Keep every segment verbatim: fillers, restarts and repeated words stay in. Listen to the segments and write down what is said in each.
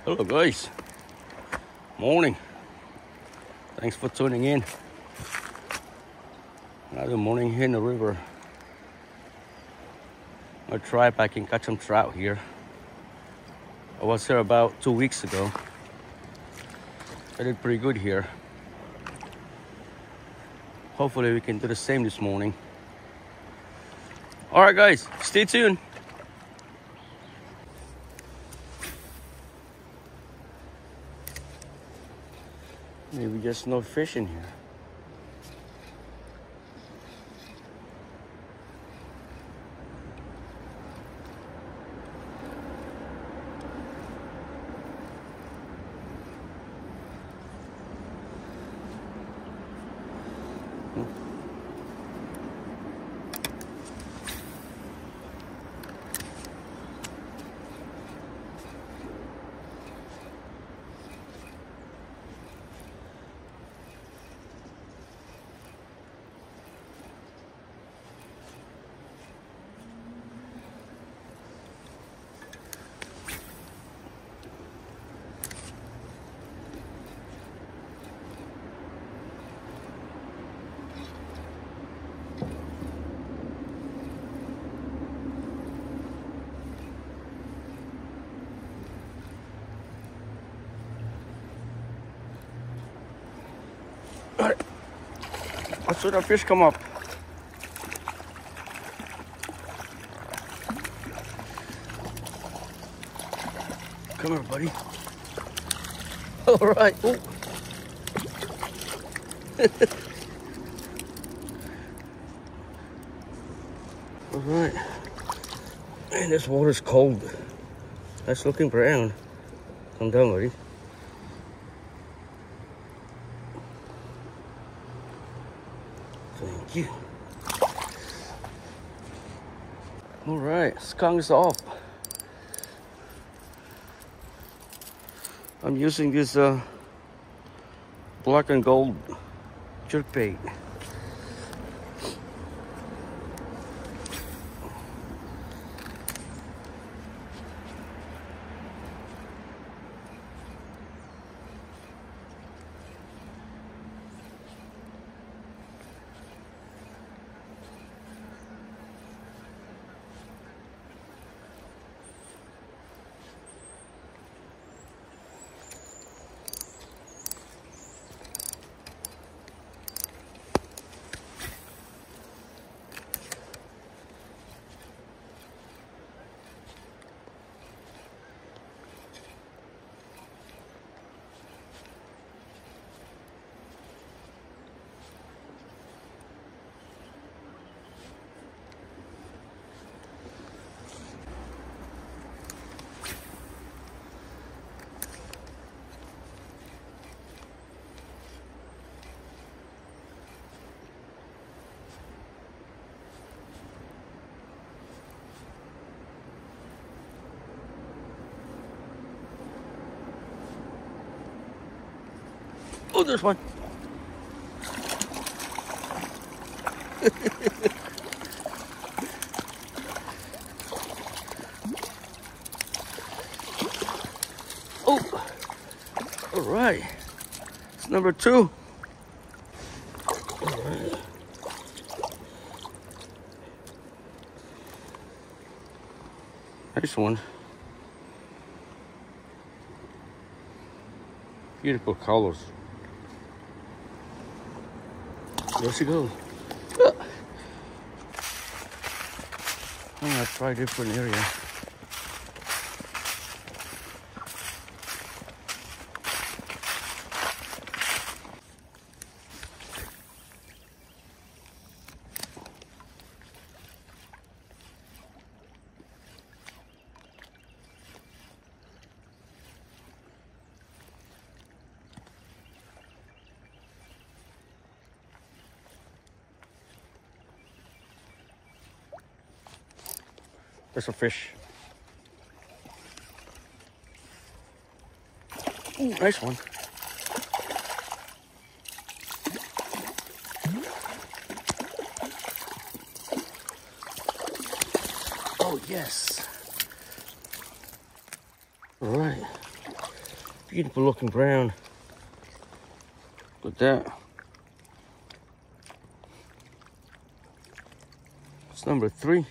Hello guys, morning. Thanks for tuning in. Another morning here in the river. I'll try if I can catch some trout here. I was here about two weeks ago. I did pretty good here. Hopefully we can do the same this morning. All right guys, stay tuned. Maybe just no fish in here. All right. I saw that fish come up. Come here, buddy. All right. Oh. All right. Man, this water's cold. That's looking brown. Come down, buddy. Thank you. All right, skunk is off. I'm using this uh, black and gold jerkbait. Oh, there's one. Oh, all right. It's number two. All right. Nice one. Beautiful colors. There she goes. Ah. I'm gonna try a different area. There's a fish. Ooh, nice one. Oh, yes. All right. Beautiful looking brown. Look at that. It's number three.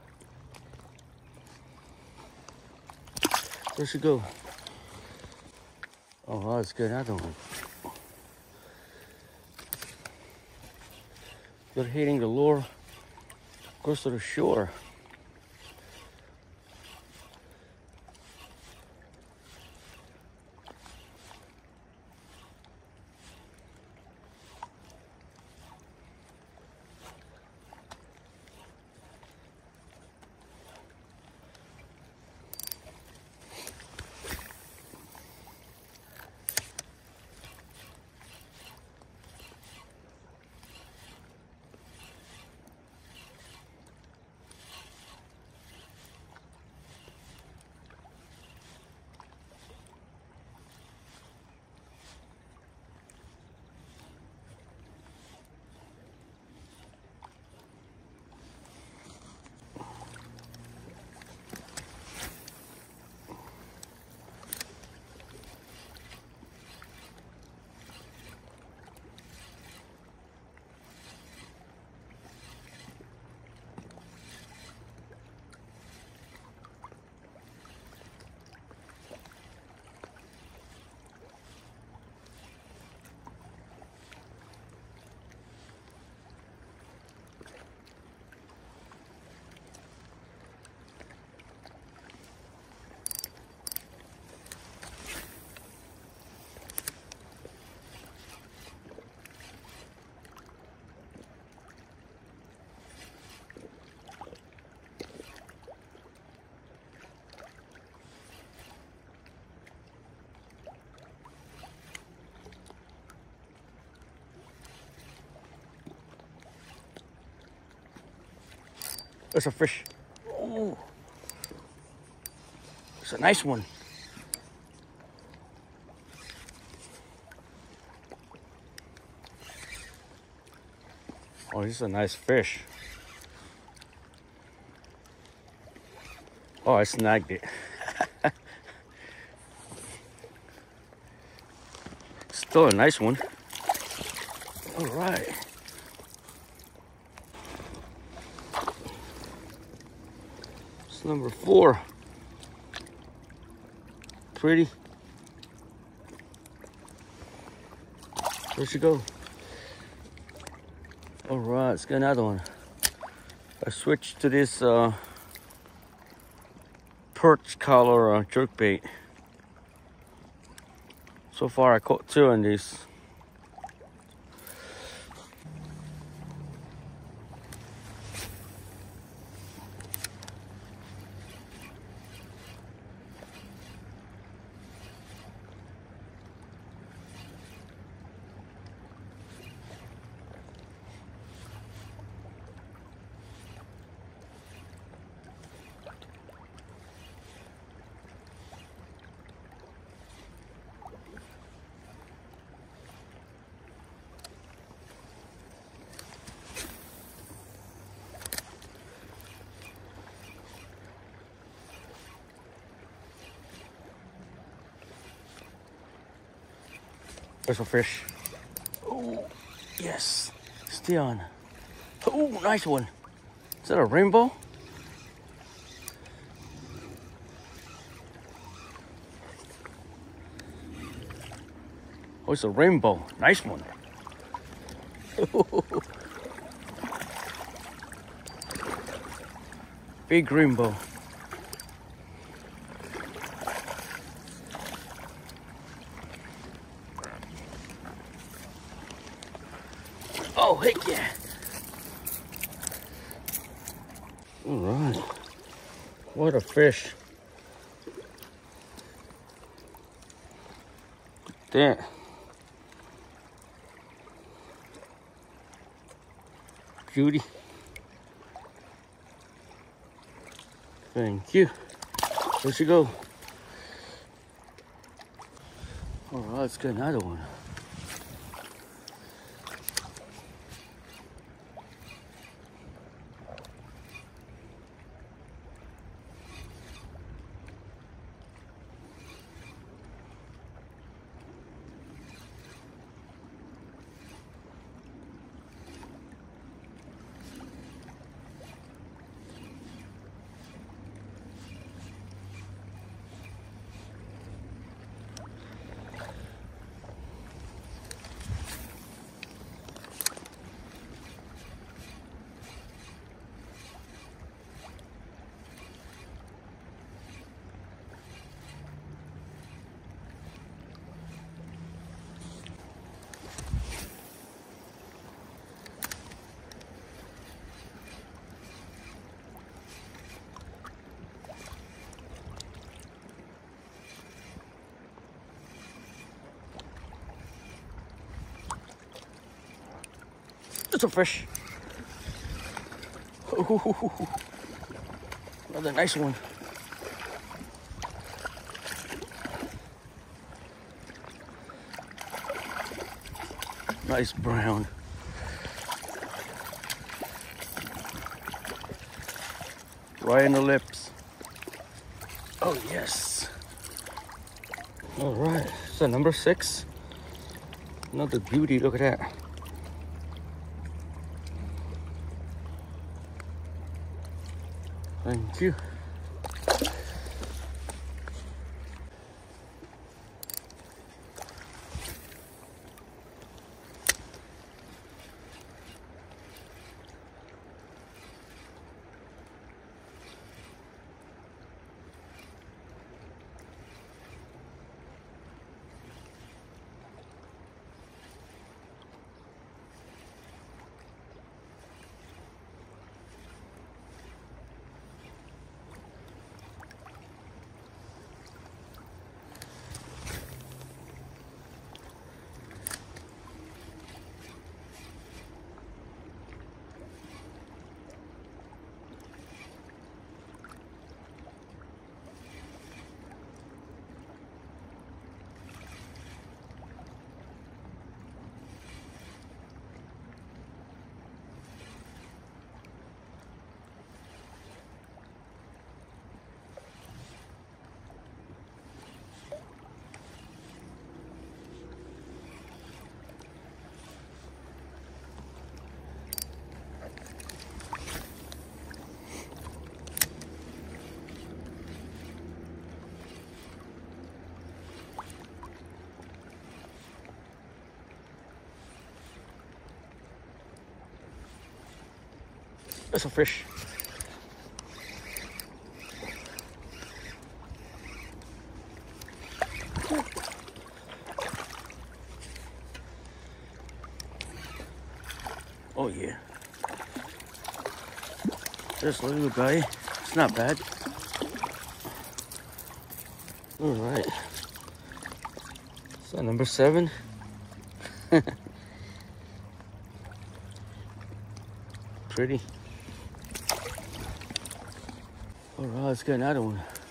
Where'd she go? Oh, let's get another one. They're hitting the lure close to the shore. There's a fish. Oh, it's a nice one. Oh, this is a nice fish. Oh, I snagged it. Still a nice one. All right. It's number four. Pretty. Where'd she go? All right, let's get another one. I switched to this uh, perch collar uh, jerkbait. So far I caught two on these. There's a fish. Oh, yes. Stay on. Oh, nice one. Is that a rainbow? Oh, it's a rainbow. Nice one. Big rainbow. Oh, heck yeah. All right. What a fish. Look at that. Beauty. Thank you. Where'd she go? All right, let's get another one. There's a fish. Ooh, another nice one. Nice brown. Right in the lips. Oh, yes. All right, so number six. Another beauty, look at that. Thank you. There's a fish. Oh yeah. There's a little guy. It's not bad. All right. So number seven. Pretty. All right, let's get another one.